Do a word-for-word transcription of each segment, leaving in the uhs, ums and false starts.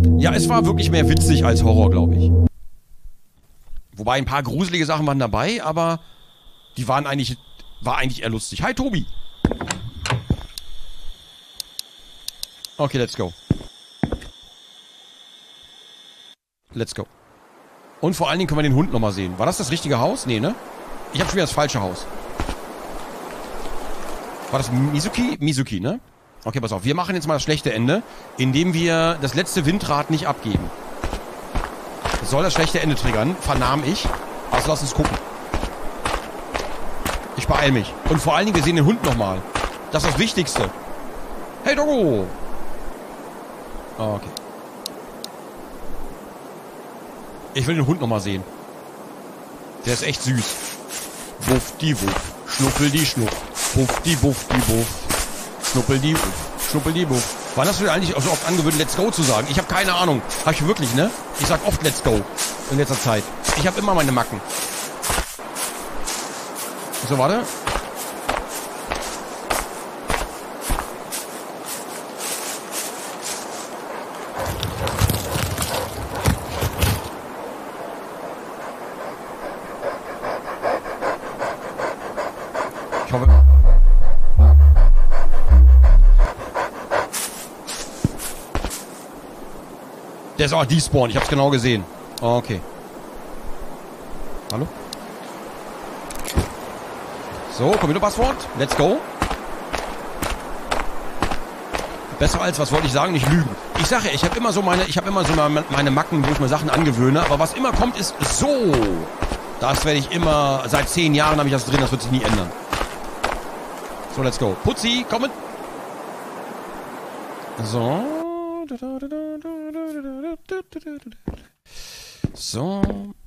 Ja, es war wirklich mehr witzig als Horror, glaube ich. Wobei ein paar gruselige Sachen waren dabei, aber die waren eigentlich, war eigentlich eher lustig. Hi, Tobi. Okay, let's go. Let's go. Und vor allen Dingen können wir den Hund nochmal sehen. War das das richtige Haus? Nee, ne? Ich habe schon wieder das falsche Haus. War das Mizuki? Mizuki, ne? Okay, pass auf. Wir machen jetzt mal das schlechte Ende, indem wir das letzte Windrad nicht abgeben. Das soll das schlechte Ende triggern, vernahm ich. Also lass uns gucken. Ich beeil mich. Und vor allen Dingen, wir sehen den Hund nochmal. Das ist das Wichtigste. Hey, Doggo! Okay. Ich will den Hund nochmal sehen. Der ist echt süß. Wuff die Wuff. Schnuppel die Schnupp. Wuff die Wuff die Wuff. Schnuppel die Wuff. Schnuppel die Wuff. Wann hast du dir eigentlich so oft angewöhnt, Let's Go zu sagen? Ich habe keine Ahnung. Hab ich wirklich, ne? Ich sag oft Let's Go. In letzter Zeit. Ich habe immer meine Macken. So, warte. Ich hoffe... Der ist auch despawn, ich hab's genau gesehen. Oh, okay. Hallo? So, Computerpasswort. Let's go. Besser als, was wollte ich sagen, nicht lügen. Ich sage ja, ich habe immer so meine, ich habe immer so meine Macken, wo ich mir Sachen angewöhne. Aber was immer kommt, ist so. Das werde ich immer, seit zehn Jahren habe ich das drin, das wird sich nie ändern. So, let's go. Putzi, komm mit. So. So.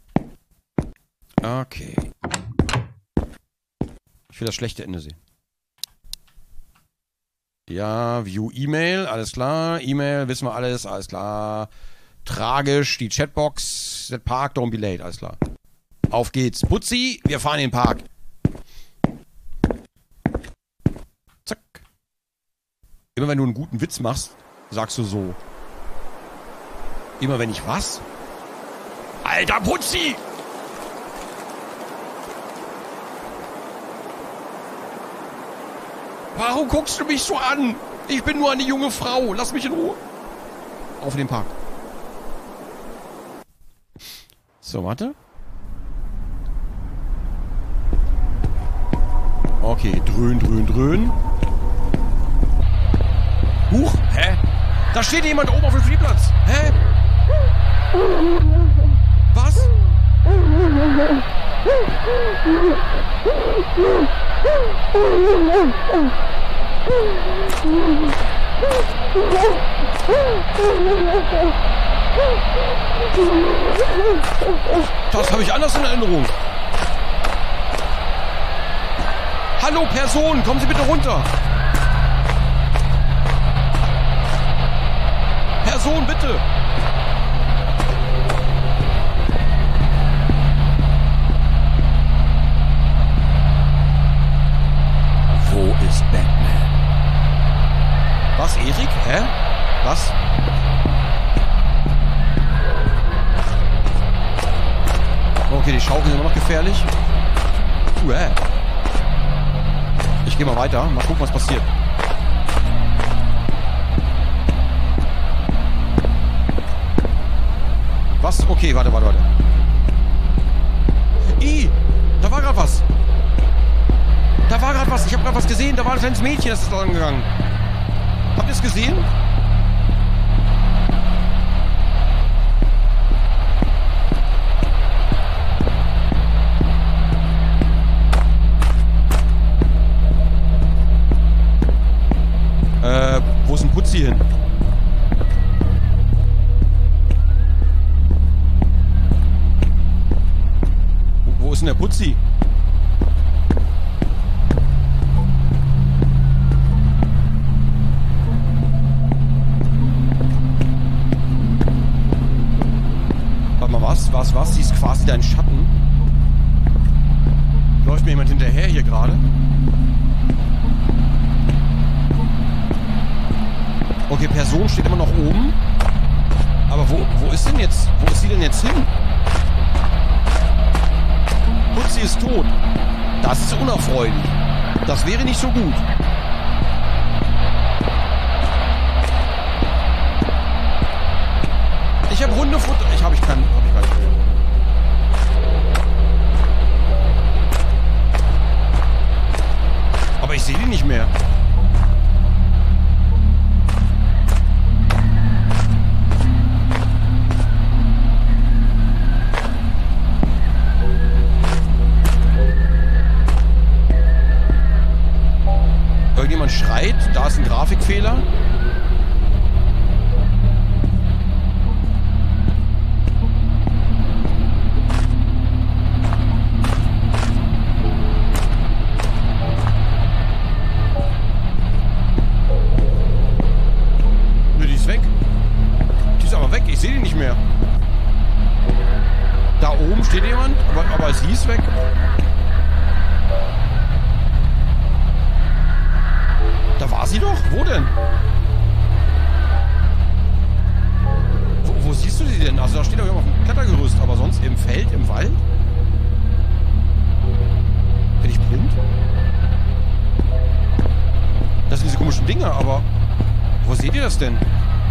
Okay. Ich will das schlechte Ende sehen. Ja, View E-Mail, alles klar. E-Mail, wissen wir alles, alles klar. Tragisch, die Chatbox, that park, don't be late, alles klar. Auf geht's. Putzi, wir fahren in den Park. Zack. Immer wenn du einen guten Witz machst, sagst du so. Immer wenn ich was? Alter Putzi! Warum guckst du mich so an? Ich bin nur eine junge Frau. Lass mich in Ruhe. Auf den Park. So, warte. Okay, dröhn, dröhn, dröhn. Huch, hä? Da steht jemand oben auf dem Spielplatz. Hä? Was? Das habe ich anders in Erinnerung. Hallo Person, kommen Sie bitte runter. Person, bitte. Wo ist Batman? Was, Erik? Hä? Was? Okay, die Schaukeln sind immer noch gefährlich. Uäh. Ich gehe mal weiter. Mal gucken, was passiert. Was? Okay, warte, warte, warte. Ih, da war gerade was. Da war gerade was. Ich habe gerade was gesehen. Da war ein kleines Mädchen, das ist da gegangen. Habt ihr es gesehen? Äh, wo ist ein Putzi hin? Wo ist denn der Putzi? Warte mal, was? Was, was? Sie ist quasi dein Schatten. Läuft mir jemand hinterher hier gerade? Okay, Person steht immer noch oben. jetzt, wo ist sie denn jetzt hin? Putzi ist tot. Das ist unerfreulich. Das wäre nicht so gut. Ich habe Hundefutter. Ich habe ich kein, hab ich gar nicht mehr. Aber ich sehe die nicht mehr. Irgendjemand schreit. Da ist ein Grafikfehler. Ich sehe die nicht mehr. Da oben steht jemand, aber, aber sie ist weg. Da war sie doch. Wo denn? Wo, wo siehst du sie denn? Also da steht doch jemand auf dem Klettergerüst, aber sonst im Feld, im Wald? Bin ich blind? Das sind diese komischen Dinger, aber wo seht ihr das denn?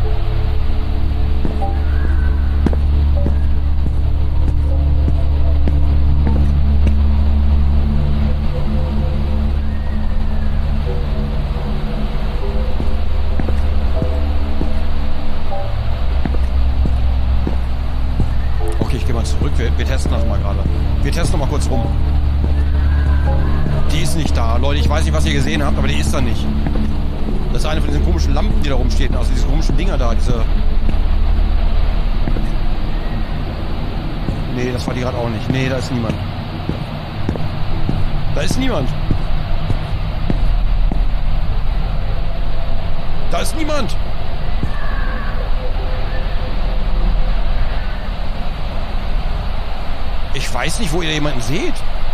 Zurück. Wir, wir testen das mal gerade. Wir testen noch mal kurz rum. Die ist nicht da. Leute, ich weiß nicht, was ihr gesehen habt, aber die ist da nicht. Das ist eine von diesen komischen Lampen, die da rumstehen. Also diese komischen Dinger da. Diese... Nee, das war die gerade auch nicht. Nee, da ist niemand. Da ist niemand. Da ist niemand. Ich weiß nicht, wo ihr jemanden seht.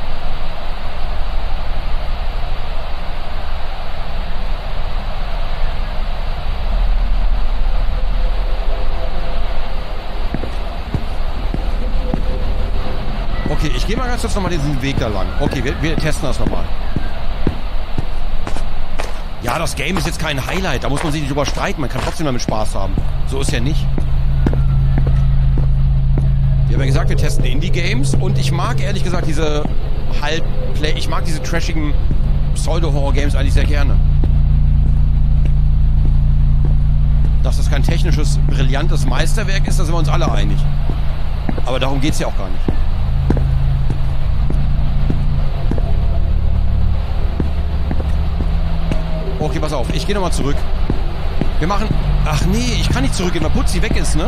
Okay, ich gehe mal ganz kurz nochmal diesen Weg da lang. Okay, wir, wir testen das nochmal. Ja, das Game ist jetzt kein Highlight. Da muss man sich nicht drüber streiten. Man kann trotzdem damit Spaß haben. So ist ja nicht. Wir haben ja gesagt, wir testen Indie-Games und ich mag ehrlich gesagt diese Halbplay, ich mag diese trashigen Pseudo-Horror-Games eigentlich sehr gerne. Dass das kein technisches, brillantes Meisterwerk ist, da sind wir uns alle einig. Aber darum geht es ja auch gar nicht. Okay, pass auf, ich gehe nochmal zurück. Wir machen... Ach nee, ich kann nicht zurückgehen, weil Putzi weg ist, ne?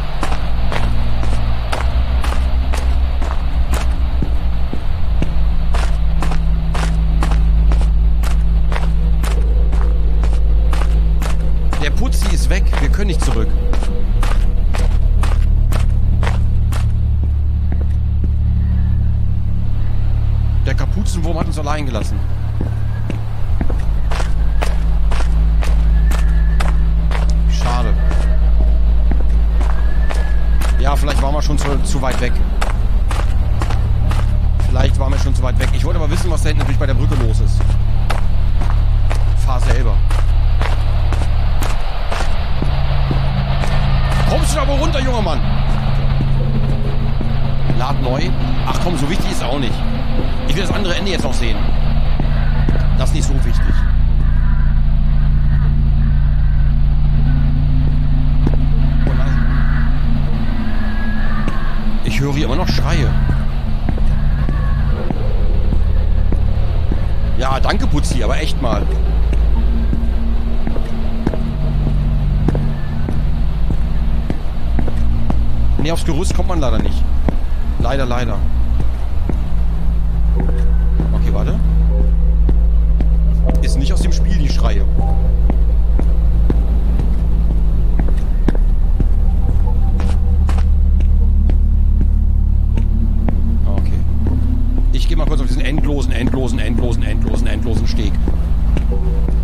Ist weg. Wir können nicht zurück. Der Kapuzenwurm hat uns allein gelassen. Schade. Ja, vielleicht waren wir schon zu, zu weit weg. Vielleicht waren wir schon zu weit weg. Ich wollte aber wissen, was da hinten natürlich bei der Brücke los ist. Fahr selber. Kommst du da wohl runter, junger Mann? Lad neu. Ach komm, so wichtig ist es auch nicht. Ich will das andere Ende jetzt noch sehen. Das ist nicht so wichtig. Ich höre hier immer noch Schreie. Ja, danke Putzi, aber echt mal. Nee, aufs Gerüst kommt man leider nicht. Leider, leider. Okay, warte. Ist nicht aus dem Spiel die Schreie. Okay. Ich gehe mal kurz auf diesen endlosen, endlosen, endlosen, endlosen, endlosen Steg.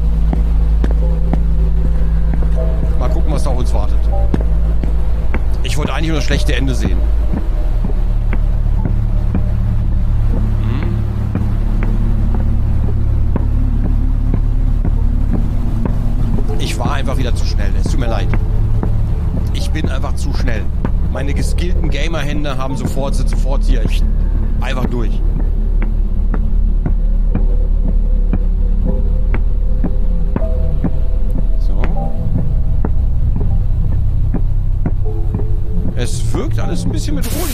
Mal gucken, was da auf uns wartet. Ich wollte eigentlich nur das schlechte Ende sehen. Hm. Ich war einfach wieder zu schnell. Es tut mir leid. Ich bin einfach zu schnell. Meine geskillten Gamer-Hände haben sofort, sind sofort hier. Ich, einfach durch. So. Es wirkt alles ein bisschen bedrohlich.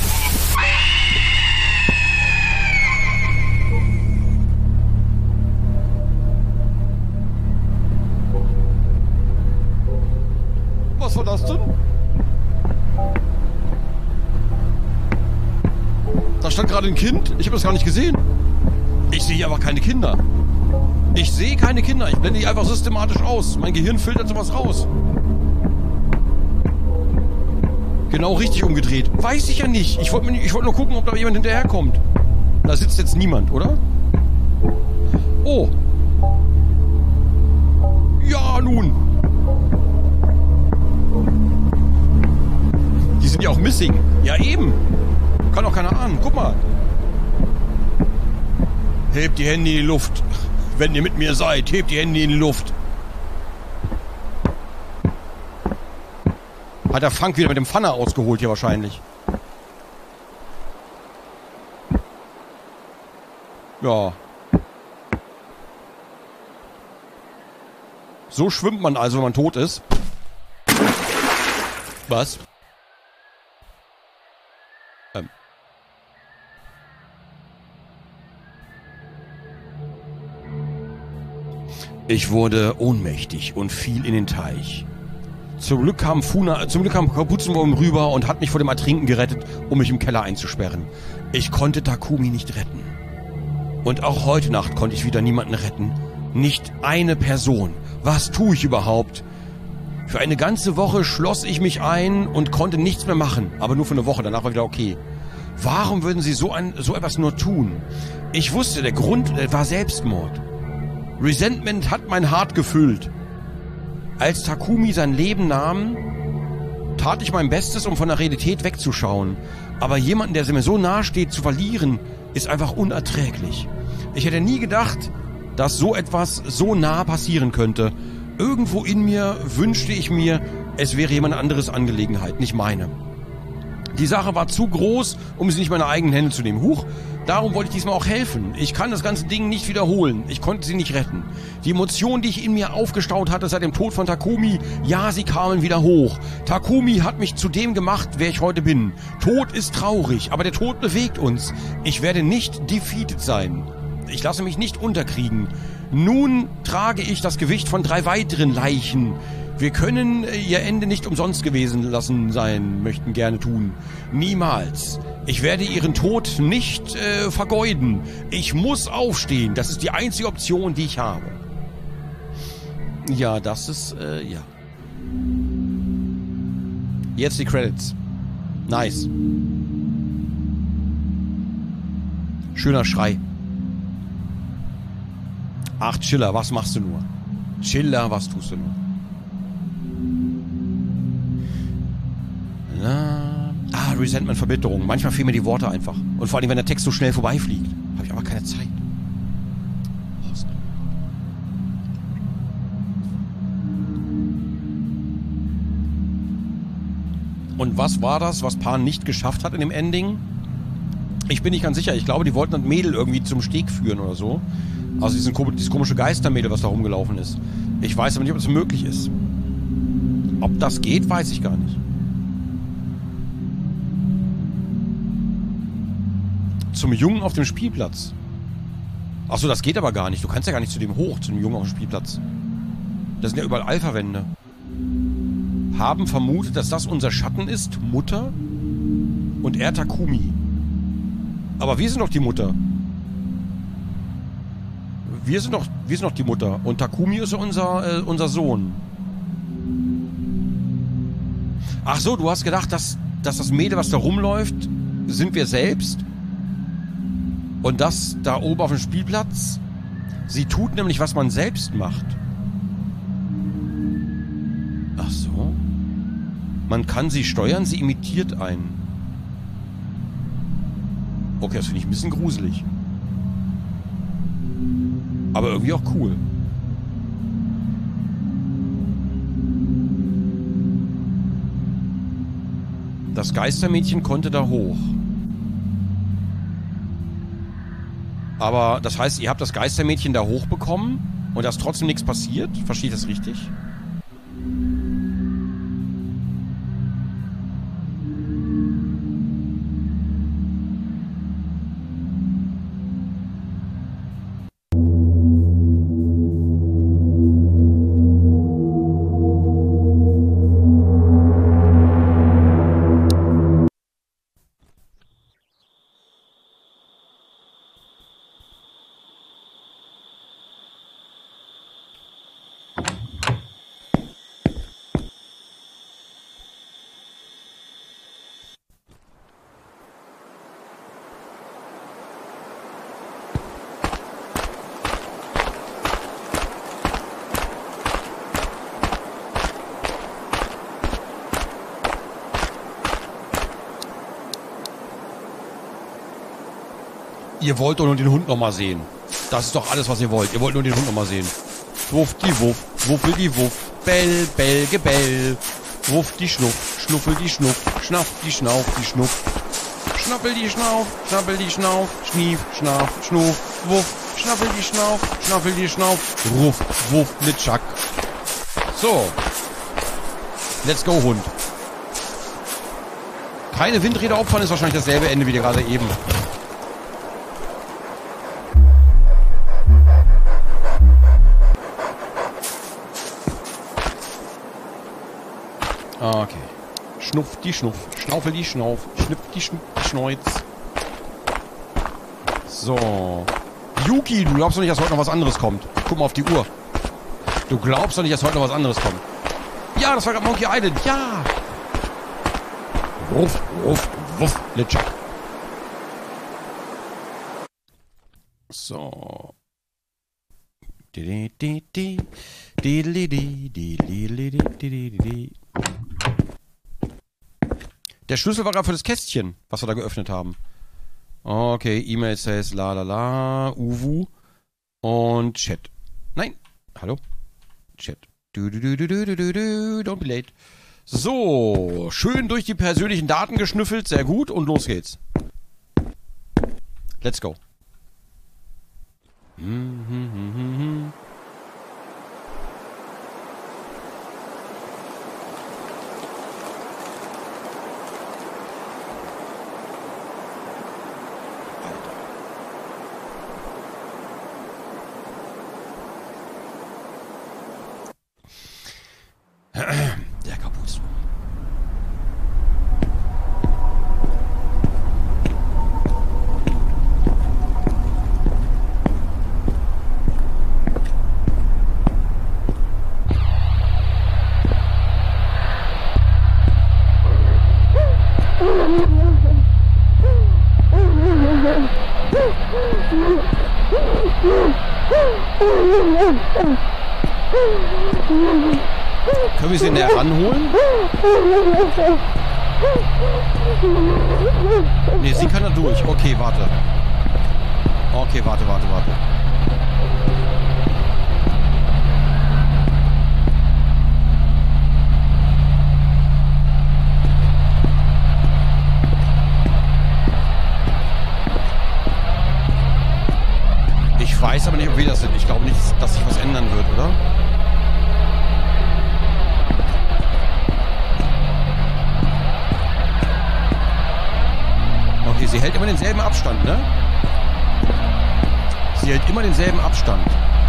Was war das denn? Da stand gerade ein Kind. Ich habe das gar nicht gesehen. Ich sehe aber keine Kinder. Ich sehe keine Kinder. Ich blende die einfach systematisch aus. Mein Gehirn filtert sowas raus. Genau richtig umgedreht. Weiß ich ja nicht. Ich wollte ich wollt nur gucken, ob da jemand hinterherkommt. Da sitzt jetzt niemand, oder? Oh. Ja, nun. Die sind ja auch missing. Ja, eben. Kann doch keiner ahnen. Guck mal. Hebt die Hände in die Luft. Wenn ihr mit mir seid, hebt die Hände in die Luft. Hat der Frank wieder mit dem Pfanner ausgeholt hier wahrscheinlich. Ja. So schwimmt man also, wenn man tot ist. Was? Ähm. Ich wurde ohnmächtig und fiel in den Teich. Zum Glück kam Funa, zum Glück kam Kapuzenwurm rüber und hat mich vor dem Ertrinken gerettet, um mich im Keller einzusperren. Ich konnte Takumi nicht retten. Und auch heute Nacht konnte ich wieder niemanden retten. Nicht eine Person. Was tue ich überhaupt? Für eine ganze Woche schloss ich mich ein und konnte nichts mehr machen. Aber nur für eine Woche, danach war wieder okay. Warum würden sie so, ein, so etwas nur tun? Ich wusste, der Grund war Selbstmord. Resentment hat mein Hart gefüllt. Als Takumi sein Leben nahm, tat ich mein Bestes, um von der Realität wegzuschauen. Aber jemanden, der mir so nahe steht, zu verlieren, ist einfach unerträglich. Ich hätte nie gedacht, dass so etwas so nah passieren könnte. Irgendwo in mir wünschte ich mir, es wäre jemand anderes Angelegenheit, nicht meine. Die Sache war zu groß, um sie nicht in meine eigenen Hände zu nehmen. Huch, darum wollte ich diesmal auch helfen. Ich kann das ganze Ding nicht wiederholen. Ich konnte sie nicht retten. Die Emotionen, die ich in mir aufgestaut hatte seit dem Tod von Takumi, ja, sie kamen wieder hoch. Takumi hat mich zu dem gemacht, wer ich heute bin. Tod ist traurig, aber der Tod bewegt uns. Ich werde nicht defeated sein. Ich lasse mich nicht unterkriegen. Nun trage ich das Gewicht von drei weiteren Leichen. Wir können ihr Ende nicht umsonst gewesen lassen sein, möchten gerne tun. Niemals. Ich werde ihren Tod nicht äh, vergeuden. Ich muss aufstehen. Das ist die einzige Option, die ich habe. Ja, das ist, äh, ja. Jetzt die Credits. Nice. Schöner Schrei. Ach, Chiller, was machst du nur? Chiller, was tust du nur? Na, ah, Resentment, Verbitterung. Manchmal fehlen mir die Worte einfach. Und vor allem, wenn der Text so schnell vorbeifliegt. Habe ich aber keine Zeit. Und was war das, was Pan nicht geschafft hat in dem Ending? Ich bin nicht ganz sicher. Ich glaube, die wollten das Mädel irgendwie zum Steg führen oder so. Also diesen, dieses komische Geistermädel, was da rumgelaufen ist. Ich weiß aber nicht, ob das möglich ist. Ob das geht, weiß ich gar nicht. Zum Jungen auf dem Spielplatz. Achso, das geht aber gar nicht. Du kannst ja gar nicht zu dem hoch, zu dem Jungen auf dem Spielplatz. Das sind ja überall Alpha-Wände. Haben vermutet, dass das unser Schatten ist, Mutter und er Takumi. Aber wir sind doch die Mutter. Wir sind doch, wir sind doch die Mutter. Und Takumi ist unser, äh, unser Sohn. Ach so, du hast gedacht, dass, dass das Mädel, was da rumläuft, sind wir selbst. Und das da oben auf dem Spielplatz, sie tut nämlich, was man selbst macht. Ach so. Man kann sie steuern, sie imitiert einen. Okay, das finde ich ein bisschen gruselig. Aber irgendwie auch cool. Das Geistermädchen konnte da hoch. Aber das heißt, ihr habt das Geistermädchen da hochbekommen und da ist trotzdem nichts passiert? Verstehe ich das richtig? Ihr wollt doch nur den Hund nochmal sehen. Das ist doch alles, was ihr wollt. Ihr wollt nur den Hund nochmal sehen. Wuff die Wuff, Wuffel die Wuff, Bell, Bell, Gebell. Wuff die Schnuff, Schnuffel die Schnuff, Schnaff die Schnauf, die Schnuff. Schnappel die Schnauf, Schnappel die Schnauf, Schnief, Schnaff, Schnuff, Wuff, Schnappel die Schnauf, Schnappel die Schnauf, Ruff, Wuff, Nitschak. So. Let's go, Hund. Keine Windräder opfern ist wahrscheinlich dasselbe Ende wie gerade eben. Okay. Schnuff die Schnuff, Schnaufel die Schnauf, Schnipp die Schnipp die Schneuz. So. Yuki, du glaubst doch nicht, dass heute noch was anderes kommt. Guck mal auf die Uhr. Du glaubst doch nicht, dass heute noch was anderes kommt. Ja, das war gerade Monkey Island. Ja. Ruff, ruff, wuff, Litschak. So. Di di di di di di di di di di. Der Schlüssel war gerade für das Kästchen, was wir da geöffnet haben. Okay, E-Mail says la la la, Uwu und Chat. Nein, hallo? Chat. Du, du, du, du, du, du, du, don't be late. So, schön durch die persönlichen Daten geschnüffelt, sehr gut und los geht's. Let's go. Hm, hm, hm, hm, hm. Der Kapuze. Können wir sie näher ranholen? Ne, sie kann da durch. Okay, warte. Okay, warte, warte, warte. Ich weiß aber nicht, ob wir das sind. Ich glaube nicht, dass sich was ändern wird, oder? Okay, sie hält immer denselben Abstand, ne? Sie hält immer denselben Abstand.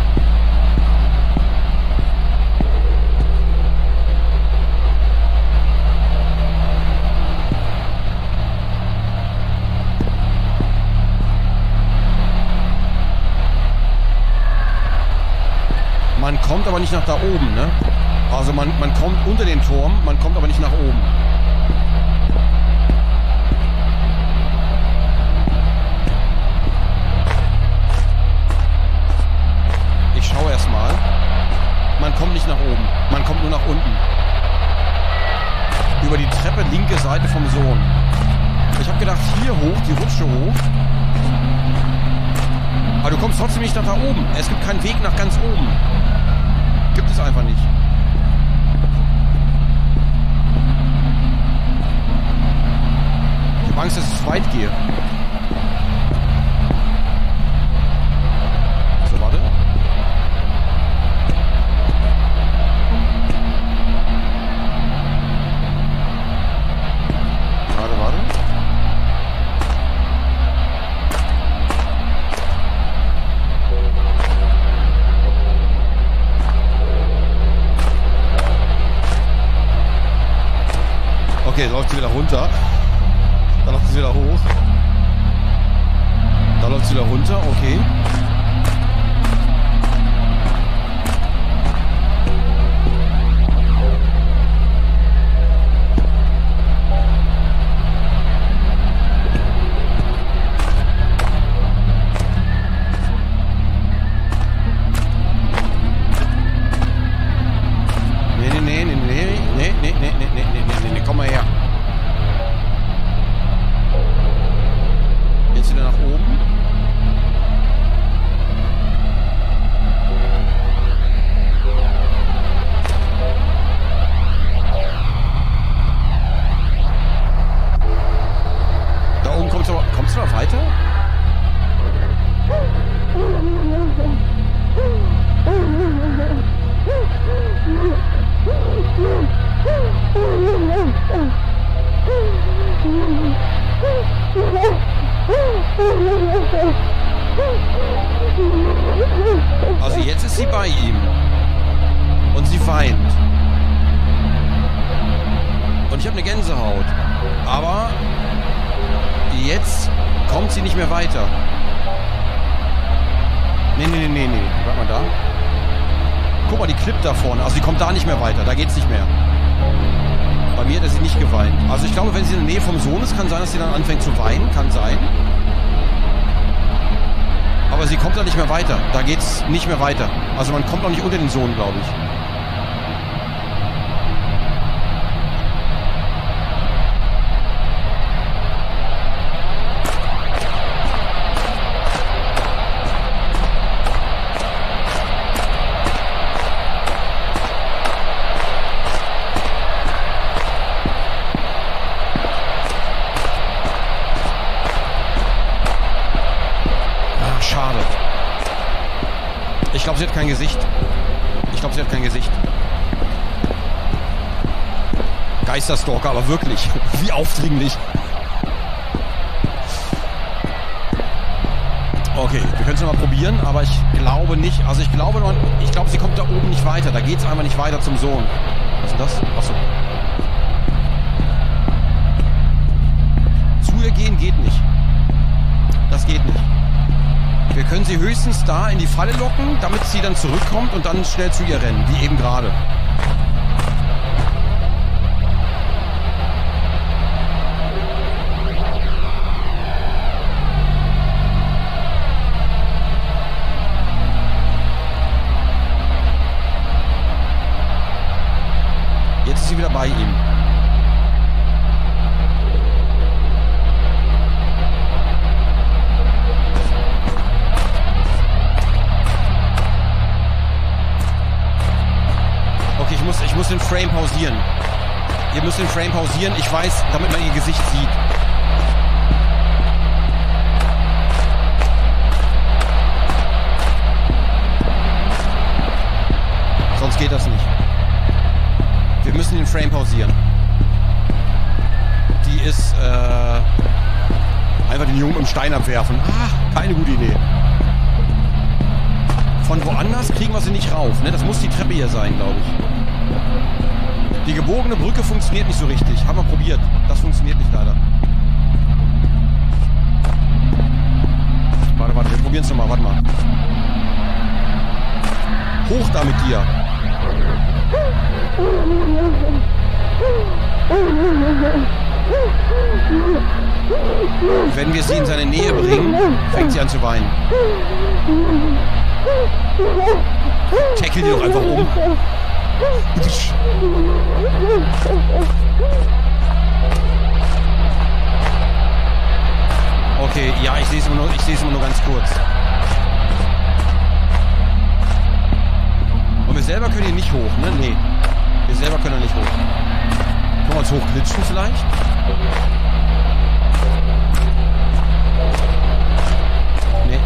Man kommt aber nicht nach da oben, ne? Also man, man kommt unter den Turm, man kommt aber nicht nach oben. Ich schaue erstmal. Man kommt nicht nach oben, man kommt nur nach unten. Über Seite vom Sohn. Ich habe gedacht, hier hoch, die Rutsche hoch. Aber du kommst trotzdem nicht nach da oben. Es gibt keinen Weg nach ganz oben. Gibt es einfach nicht. Ich habe Angst, dass ich zu weit gehe. So, warte. Warte, warte. Okay, jetzt läuft sie wieder runter. Dann läuft sie wieder hoch. Dann läuft sie wieder runter, okay. Nee, nee, nee, nee, nee, nee, nee, nee, nee, nee, nee, nee, komm mal her. Jetzt wieder nach oben. Da oben kommst du, kommst du noch weiter? Also jetzt ist sie bei ihm. Und sie weint. Und ich habe eine Gänsehaut. Aber jetzt kommt sie nicht mehr weiter. Nee, nee, nee, nee, nee. Warte mal da. Guck mal, die klippt da vorne. Also sie kommt da nicht mehr weiter. Da geht's nicht mehr. Bei mir hat sie nicht geweint. Also ich glaube, wenn sie in der Nähe vom Sohn ist, kann sein, dass sie dann anfängt zu weinen. Kann sein. Aber sie kommt da nicht mehr weiter. Da geht's nicht mehr weiter. Also man kommt auch nicht unter den Sohn, glaube ich. Schade. Ich glaube, sie hat kein Gesicht. Ich glaube, sie hat kein Gesicht. Geisterstalker, aber wirklich. Wie aufdringlich. Okay, wir können es nochmal probieren, aber ich glaube nicht. Also ich glaube, noch, ich glaube, sie kommt da oben nicht weiter. Da geht es einfach nicht weiter zum Sohn. Was ist denn das? Achso. Zu ihr gehen geht nicht. Das geht nicht. Wir können sie höchstens da in die Falle locken, damit sie dann zurückkommt und dann schnell zu ihr rennen, wie eben gerade. Jetzt ist sie wieder bei ihm. Ich muss, ich muss den Frame pausieren. Ihr müsst den Frame pausieren. Ich weiß, damit man ihr Gesicht sieht. Sonst geht das nicht. Wir müssen den Frame pausieren. Die ist äh, einfach den Jungen im Stein abwerfen. Ah, keine gute Idee. Von woanders kriegen wir sie nicht rauf. Ne? Das muss die Treppe hier sein, glaube ich. Die gebogene Brücke funktioniert nicht so richtig. Haben wir probiert. Das funktioniert nicht leider. Warte, warte, wir probieren es nochmal. Warte mal. Hoch da mit dir. Wenn wir sie in seine Nähe bringen, fängt sie an zu weinen. Tackle die doch einfach um. Okay, ja, ich sehe es immer nur, ich sehe es immer nur ganz kurz. Und wir selber können hier nicht hoch, ne? Nee. Wir selber können da nicht hoch. Können wir uns hochglitschen vielleicht? Nee.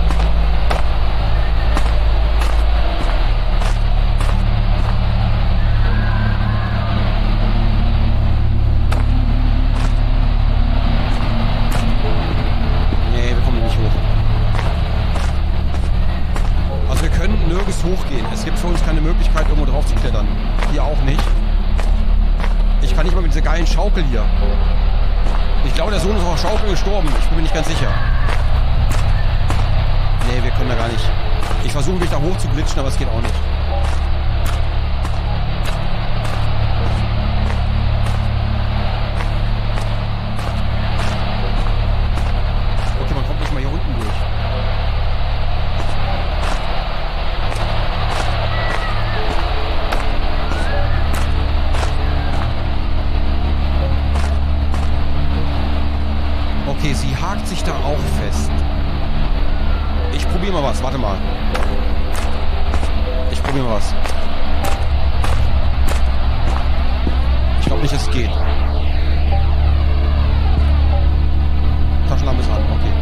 Nee, wir kommen nicht hoch. Also wir können nirgends hochgehen. Es gibt für uns keine Möglichkeit, irgendwo drauf zu klettern. Hier auch nicht. Ich kann nicht mal mit dieser geilen Schaukel hier. Ich glaube, der Sohn ist auf der Schaukel gestorben. Ich bin mir nicht ganz sicher. Nee, wir können da gar nicht. Ich versuche mich da hoch zu glitschen, aber es geht auch nicht. Okay, man kommt nicht mal hier unten durch. Okay, sie hakt sich da auch fest. Ich probiere mal was. Warte mal. Ich probiere mal was. Ich glaube nicht, dass es geht. Taschenlampe ist an. Okay.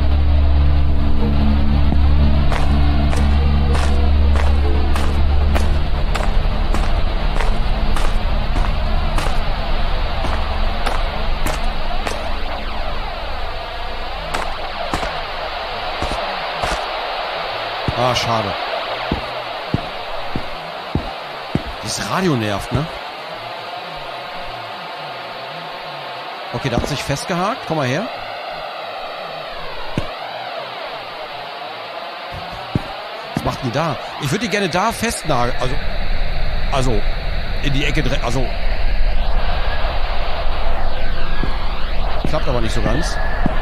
Ah, schade. Dieses Radio nervt, ne? Okay, da hat sich festgehakt. Komm mal her. Was macht die da? Ich würde die gerne da festnageln. Also, also, in die Ecke drehen. Also, klappt aber nicht so ganz.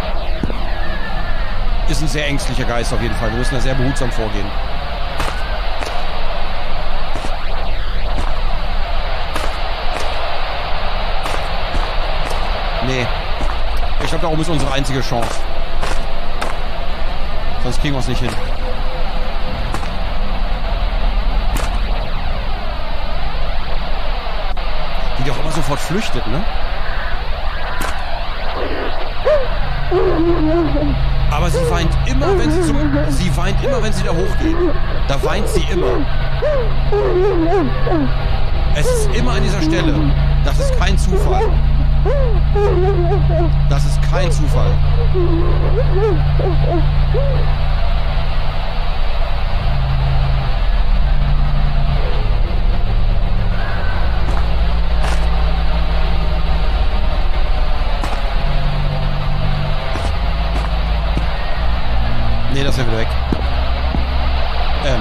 Ist ein sehr ängstlicher Geist auf jeden Fall. Wir müssen da sehr behutsam vorgehen. Nee. Ich glaube, da oben ist unsere einzige Chance. Sonst kriegen wir es nicht hin. Die doch immer sofort flüchtet, ne? Aber sie weint immer, wenn sie zum, sie weint immer, wenn sie da hochgeht. Da weint sie immer. Es ist immer an dieser Stelle. Das ist kein Zufall. Das ist kein Zufall. Nee, das wäre wieder weg. Ähm.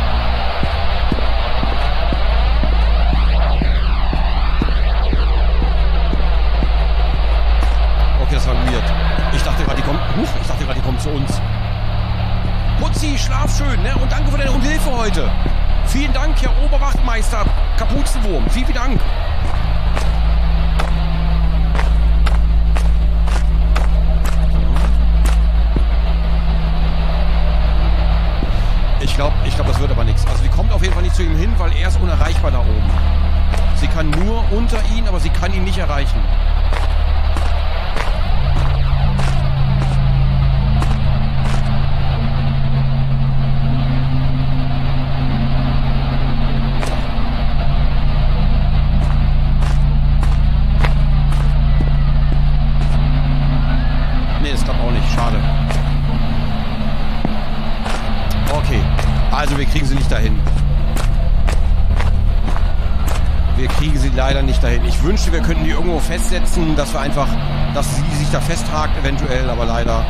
Okay, das war weird. Ich dachte gerade, die kommt. Huch, ich dachte gerade, die kommt zu uns. Putzi, schlaf schön, ne? Und danke für deine Hilfe heute. Vielen Dank, Herr Oberwachtmeister Kapuzenwurm. Vielen, vielen Dank. Ich glaube, ich glaub, das wird aber nichts. Also die kommt auf jeden Fall nicht zu ihm hin, weil er ist unerreichbar da oben. Sie kann nur unter ihn, aber sie kann ihn nicht erreichen. Nee, das klappt auch nicht. Schade. Okay. Also wir kriegen sie nicht dahin. Wir kriegen sie leider nicht dahin. Ich wünschte, wir könnten die irgendwo festsetzen, dass wir einfach, dass sie sich da festhakt eventuell, aber leider.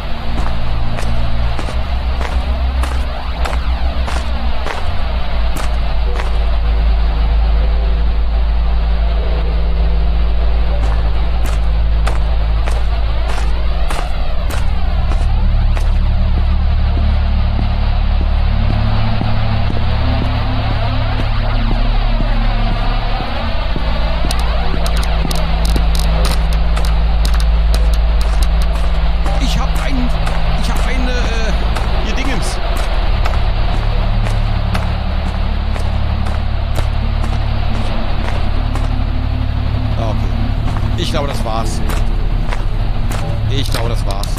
das war's. Ich glaube, das war's.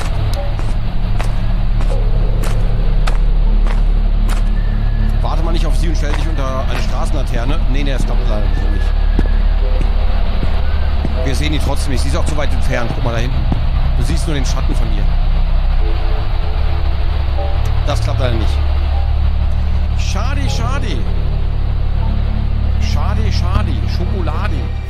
Warte mal nicht auf sie und stell dich unter eine Straßenlaterne. Nee, nee, das klappt leider so nicht. Wir sehen die trotzdem nicht. Sie ist auch zu weit entfernt. Guck mal da hinten. Du siehst nur den Schatten von ihr. Das klappt leider nicht. Schade, schade. Schade, schade. Schokolade.